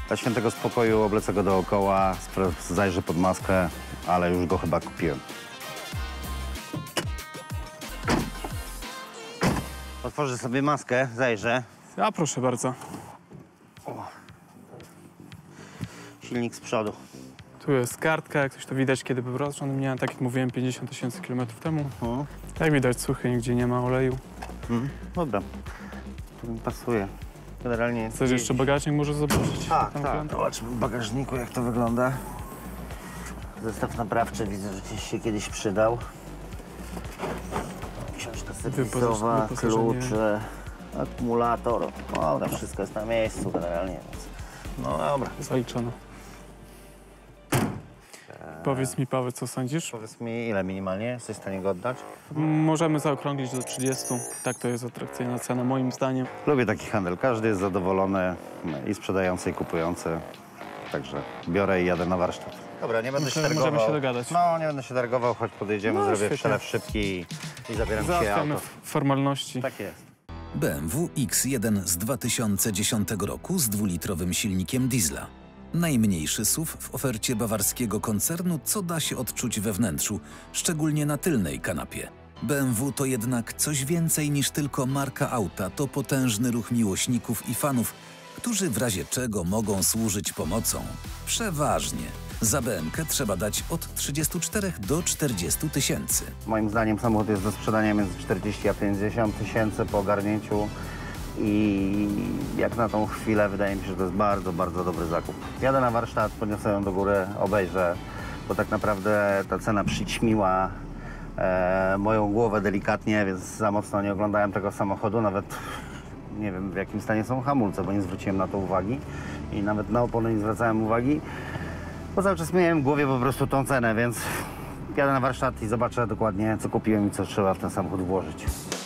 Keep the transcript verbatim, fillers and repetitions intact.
Dla świętego spokoju oblecę go dookoła, zajrzę pod maskę, ale już go chyba kupiłem. Otworzę sobie maskę, zajrzę. A proszę bardzo. O. Silnik z przodu. Tu jest kartka, jak coś to widać, kiedy był rozgrzany. Miałem, tak jak mówiłem, pięćdziesiąt tysięcy kilometrów temu. Mhm. Jak widać, suchy, nigdzie nie ma oleju. Mhm. Dobra, to mi pasuje. Generalnie... Chcesz jeszcze bagażnik może zobaczyć? Tak, Tam tak. wygląda? Zobaczmy w bagażniku, jak to wygląda. Zestaw naprawczy, widzę, że gdzieś się kiedyś przydał. Książka serwisowa, klucze, akumulator. No dobra, wszystko jest na miejscu generalnie, więc... No dobra. Zaliczone. Powiedz mi, Paweł, co sądzisz? Powiedz mi, ile minimalnie jesteś w stanie go oddać? Możemy zaokrąglić do trzydziestu. Tak, to jest atrakcyjna cena, moim zdaniem. Lubię taki handel. Każdy jest zadowolony, i sprzedający, i kupujący. Także biorę i jadę na warsztat. Dobra, nie będę Myślę, się że targował. możemy się dogadać. No, nie będę się targował, choć podejdziemy, No, zrobię świetnie. przelew szybki i, i zabieram się Załatwiamy auto. formalności. Tak jest. B M W X jeden z dwa tysiące dziesiątego roku z dwulitrowym silnikiem diesla. Najmniejszy S U V w ofercie bawarskiego koncernu, co da się odczuć we wnętrzu, szczególnie na tylnej kanapie. B M W to jednak coś więcej niż tylko marka auta, to potężny ruch miłośników i fanów, którzy w razie czego mogą służyć pomocą. Przeważnie. Za B M K trzeba dać od trzydziestu czterech do czterdziestu tysięcy. Moim zdaniem samochód jest do sprzedania między czterdzieści a pięćdziesiąt tysięcy po ogarnięciu. I jak na tą chwilę wydaje mi się, że to jest bardzo, bardzo dobry zakup. Jadę na warsztat, podniosę ją do góry, obejrzę, bo tak naprawdę ta cena przyćmiła e, moją głowę delikatnie, więc za mocno nie oglądałem tego samochodu, nawet nie wiem w jakim stanie są hamulce, bo nie zwróciłem na to uwagi i nawet na opony nie zwracałem uwagi, bo cały czas miałem w głowie po prostu tą cenę, więc jadę na warsztat i zobaczę dokładnie, co kupiłem i co trzeba w ten samochód włożyć.